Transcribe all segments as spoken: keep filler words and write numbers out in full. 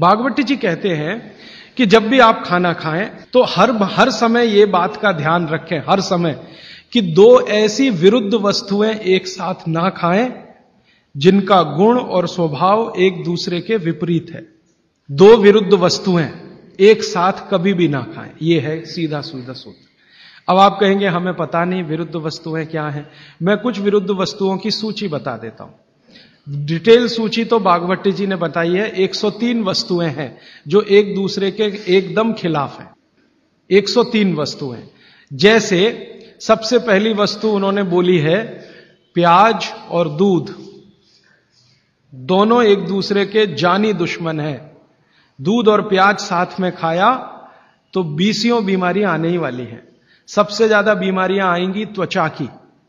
भागवती जी कहते हैं कि जब भी आप खाना खाएं तो हर हर समय ये बात का ध्यान रखें, हर समय, कि दो ऐसी विरुद्ध वस्तुएं एक साथ ना खाएं जिनका गुण और स्वभाव एक दूसरे के विपरीत है। दो विरुद्ध वस्तुएं एक साथ कभी भी ना खाएं, ये है सीधा सीधा सूत्र। अब आप कहेंगे हमें पता नहीं विरुद्ध वस्तुएं क्या हैं। मैं कुछ विरुद्ध वस्तुओं की सूची बता देता हूं। डिटेल सूची तो भागवती जी ने बताई है। एक सौ तीन वस्तुएं हैं जो एक दूसरे के एकदम खिलाफ हैं। एक सौ तीन वस्तुएं, जैसे सबसे पहली वस्तु उन्होंने बोली है प्याज और दूध, दोनों एक दूसरे के जानी दुश्मन हैं। दूध और प्याज साथ में खाया तो बीसियों बीमारियां आने ही वाली हैं। सबसे ज्यादा बीमारियां आएंगी त्वचा की।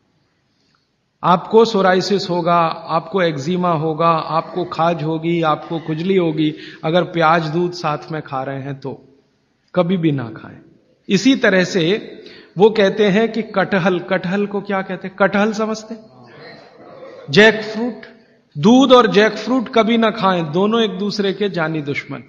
आपको सोराइसिस होगा, आपको एक्जिमा होगा, आपको खाज होगी, आपको खुजली होगी अगर प्याज दूध साथ में खा रहे हैं तो कभी भी ना खाएं। इसी तरह से वो कहते हैं कि कटहल, कटहल को क्या कहते हैं? कटहल समझते? जैक फ्रूट, दूध और जैक फ्रूट कभी ना खाएं, दोनों एक दूसरे के जानी दुश्मन।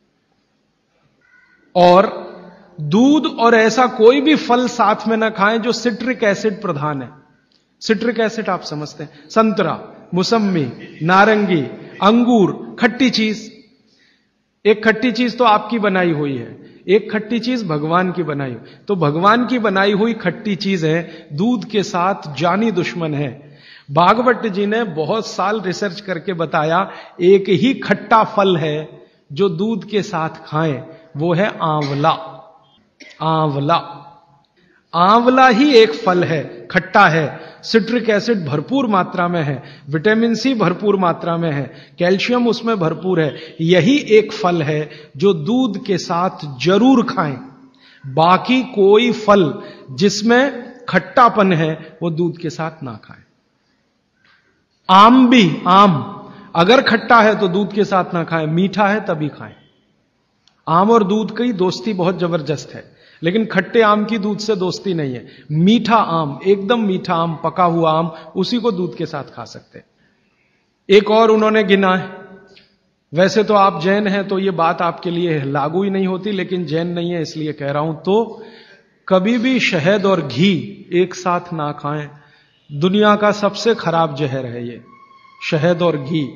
और दूध और ऐसा कोई भी फल साथ में ना खाएं जो सिट्रिक एसिड प्रधान है। सिट्रिक एसिड आप समझते हैं? संतरा, मौसम्मी, नारंगी, अंगूर, खट्टी चीज। एक खट्टी चीज तो आपकी बनाई हुई है, एक खट्टी चीज भगवान की बनाई हुई। तो भगवान की बनाई हुई खट्टी चीज है, दूध के साथ जानी दुश्मन है। भागवत जी ने बहुत साल रिसर्च करके बताया एक ही खट्टा फल है जो दूध के साथ खाएं, वो है आंवला। आंवला आंवला ही एक फल है, खट्टा है, सिट्रिक एसिड भरपूर मात्रा में है, विटामिन सी भरपूर मात्रा में है, कैल्शियम उसमें भरपूर है। यही एक फल है जो दूध के साथ जरूर खाएं। बाकी कोई फल जिसमें खट्टापन है वो दूध के साथ ना खाएं। आम भी, आम अगर खट्टा है तो दूध के साथ ना खाएं, मीठा है तभी खाएं। आम और दूध की दोस्ती बहुत जबरदस्त है, लेकिन खट्टे आम की दूध से दोस्ती नहीं है। मीठा आम, एकदम मीठा आम, पका हुआ आम, उसी को दूध के साथ खा सकते हैं। एक और उन्होंने गिना है, वैसे तो आप जैन हैं तो ये बात आपके लिए लागू ही नहीं होती, लेकिन जैन नहीं है इसलिए कह रहा हूं, तो कभी भी शहद और घी एक साथ ना खाएं। दुनिया का सबसे खराब जहर है ये, शहद और घी।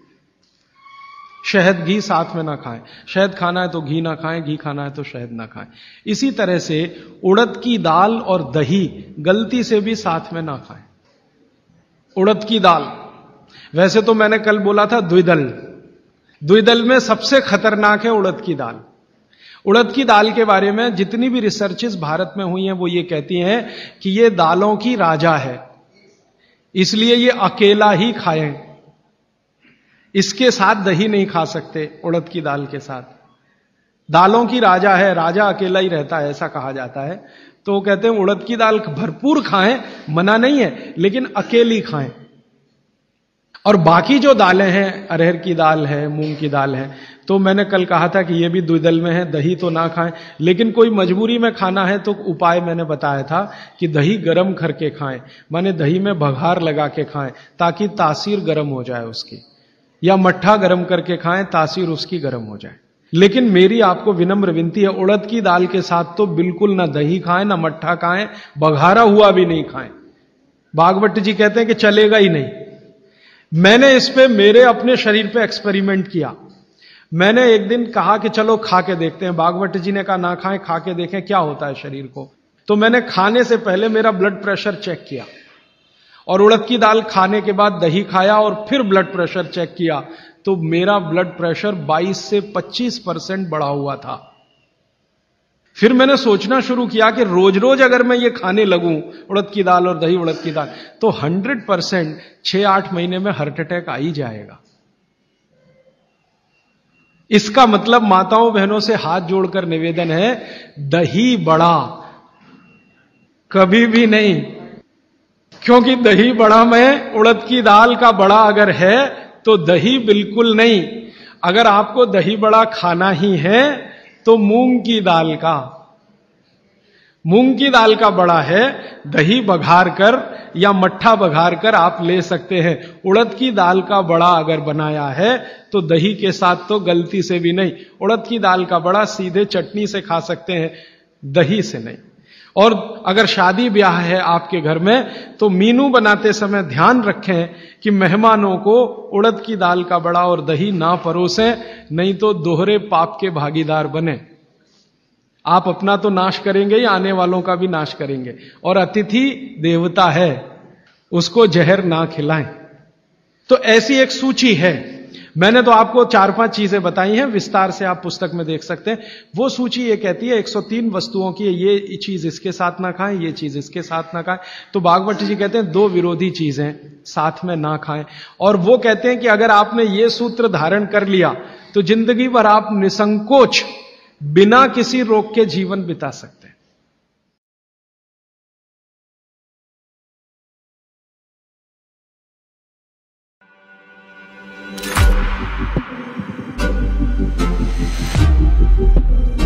शहद घी साथ में ना खाएं। शहद खाना है तो घी ना खाएं, घी खाना है तो शहद ना खाएं। इसी तरह से उड़द की दाल और दही गलती से भी साथ में ना खाएं। उड़द की दाल, वैसे तो मैंने कल बोला था द्विदल, द्विदल में सबसे खतरनाक है उड़द की दाल। उड़द की दाल के बारे में जितनी भी रिसर्चेस भारत में हुई हैं वो ये कहती हैं कि ये दालों की राजा है, इसलिए ये अकेला ही खाएं। इसके साथ दही नहीं खा सकते, उड़द की दाल के साथ। दालों की राजा है, राजा अकेला ही रहता है ऐसा कहा जाता है। तो वो कहते हैं उड़द की दाल भरपूर खाएं, मना नहीं है, लेकिन अकेली खाएं। और बाकी जो दालें हैं, अरहर की दाल है, मूंग की दाल है, तो मैंने कल कहा था कि ये भी द्विदल में है, दही तो ना खाएं। लेकिन कोई मजबूरी में खाना है तो उपाय मैंने बताया था कि दही गर्म करके खाएं, माने दही में बघार लगा के खाएं ताकि तासीर गर्म हो जाए उसकी, या मट्ठा गर्म करके खाएं तासीर उसकी गर्म हो जाए। लेकिन मेरी आपको विनम्र विनती है, उड़द की दाल के साथ तो बिल्कुल ना दही खाएं, ना मट्ठा खाएं, बघारा हुआ भी नहीं खाएं। भागवत जी कहते हैं कि चलेगा ही नहीं। मैंने इस पे मेरे अपने शरीर पे एक्सपेरिमेंट किया। मैंने एक दिन कहा कि चलो खा के देखते हैं। भागवत जी ने कहा ना खाएं, खा के देखें क्या होता है शरीर को। तो मैंने खाने से पहले मेरा ब्लड प्रेशर चेक किया, और उड़द की दाल खाने के बाद दही खाया और फिर ब्लड प्रेशर चेक किया, तो मेरा ब्लड प्रेशर बाईस से पच्चीस परसेंट बढ़ा हुआ था। फिर मैंने सोचना शुरू किया कि रोज रोज अगर मैं ये खाने लगूं उड़द की दाल और दही उड़द की दाल, तो हंड्रेड परसेंट छह आठ महीने में हार्ट अटैक आ ही जाएगा। इसका मतलब माताओं बहनों से हाथ जोड़कर निवेदन है, दही बड़ा कभी भी नहीं, क्योंकि दही बड़ा में उड़द की दाल का बड़ा अगर है तो दही बिल्कुल नहीं। अगर आपको दही बड़ा खाना ही है तो मूंग की दाल का। मूंग की दाल का बड़ा है, दही बघार कर या मट्ठा बघार कर आप ले सकते हैं। उड़द की दाल का बड़ा अगर बनाया है तो दही के साथ तो गलती से भी नहीं। उड़द की दाल का बड़ा सीधे चटनी से खा सकते हैं, दही से नहीं। और अगर शादी ब्याह है आपके घर में तो मीनू बनाते समय ध्यान रखें कि मेहमानों को उड़द की दाल का बड़ा और दही ना परोसें, नहीं तो दोहरे पाप के भागीदार बने। आप अपना तो नाश करेंगे या आने वालों का भी नाश करेंगे। और अतिथि देवता है, उसको जहर ना खिलाएं। तो ऐसी एक सूची है। मैंने तो आपको चार पांच चीजें बताई हैं, विस्तार से आप पुस्तक में देख सकते हैं। वो सूची ये कहती है एक सौ तीन वस्तुओं की, ये चीज इसके साथ ना खाएं, ये चीज इसके साथ ना खाएं। तो भागवत जी कहते हैं दो विरोधी चीजें साथ में ना खाएं। और वो कहते हैं कि अगर आपने ये सूत्र धारण कर लिया तो जिंदगी भर आप निसंकोच बिना किसी रोक के जीवन बिता सकते हैं। Thank you.